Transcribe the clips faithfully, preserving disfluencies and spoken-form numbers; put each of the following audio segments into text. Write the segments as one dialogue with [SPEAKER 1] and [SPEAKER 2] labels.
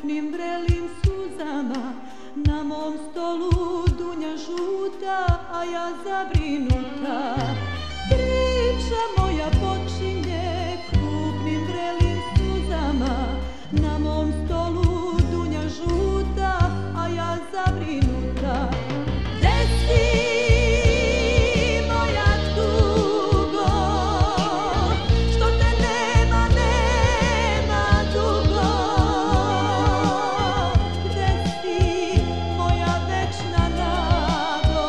[SPEAKER 1] krupnim vrelim suzama, na mom stolu dunja žuta, a ja zabrinuta. Priča moja počinje krupnim vrelim suzama, na mom stolu dunja žuta, a ja zabrinuta. Gde si moja tugo, što te nema, nema dugo? Gde si moja večna nado,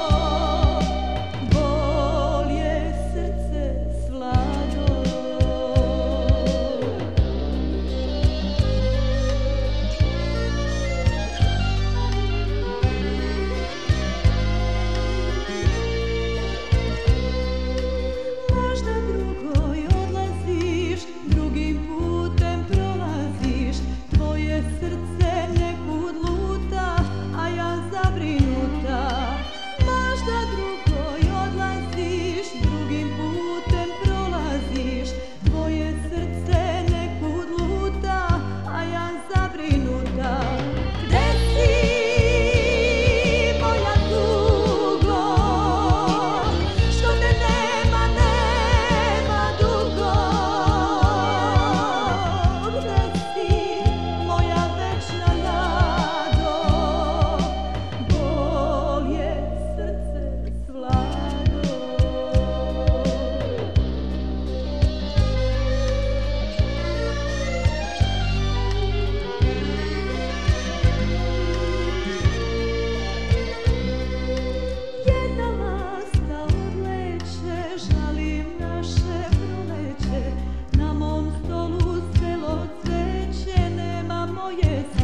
[SPEAKER 1] bol je srce slado. Možda drugoj odlaziš, drugim putem prolaziš, tvoje srce nekud luta, a ja zabrinuta. Možda drugoj odlaziš, drugim putem prolaziš, tvoje srce nekud luta, a ja zabrinuta. Gde si moja tugo, što te nema, nema dugo? Gde si moja večna nado, bol je srce slado. Jedna lasta odleće, žalim naše proleće, na mom stolu svelo cveće, nema moje